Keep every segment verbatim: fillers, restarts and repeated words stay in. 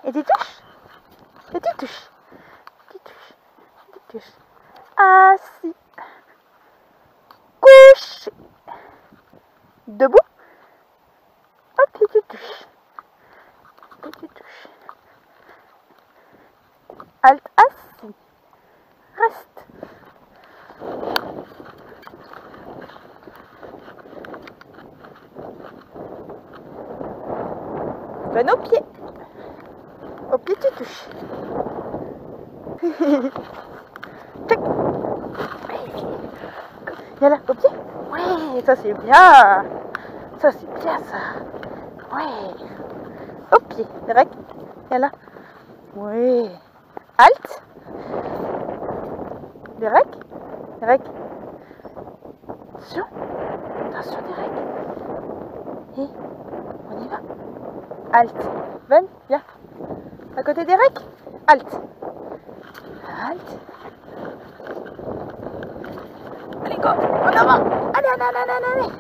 Et tu touches. Et tu touches. Tu touches. Tu touches. Assis. Couché. Debout. Hop, et tu touches. Et tu touches. Halte, assis. Reste. Donne au pied. Au pied, tu touches. Tac. Y'a là, au pied. Ouais, ça c'est bien. Ça c'est bien ça. Ouais. Au pied, direct. Y'a là. Ouais. Halte. Direct. Direct. Attention. Attention, direct. Et on y va. Halte. Ven, viens. À côté des recs. Halte. Halte. Allez, go. En avant. Allez, allez, allez, allez, allez.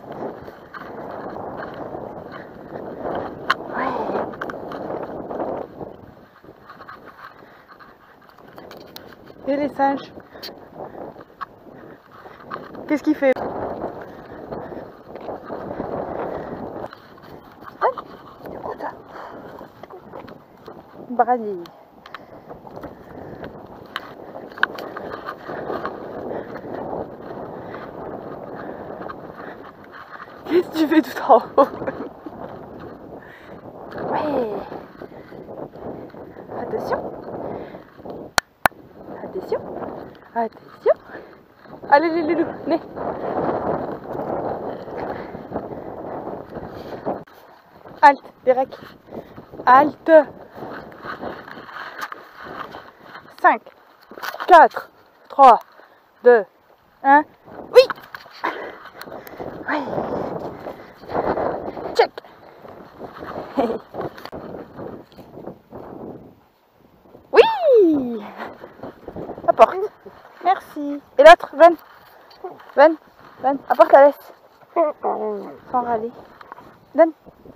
Ouais. Et les singes. Qu'est-ce qu'il fait? Brasier. Qu'est-ce que tu fais tout en haut? Ouais. Attention. Attention. Attention. Allez les loulous, venez. Halte, direct. Halte. cinq, quatre, trois, deux, un. Oui. Oui. Check. Oui. Apporte. Merci. Et l'autre, Ven. Ven. Ven. Apporte la laisse. Sans râler. Donne.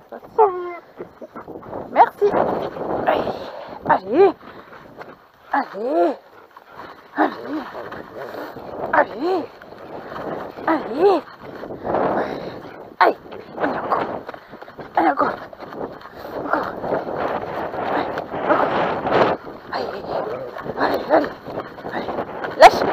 Merci. Allez. Allez. Allez. Allez. Allez. Allez. Allez encore. Allez encore. Encore. Allez, encore. Allez. Allez, allez. Allez. Lâche.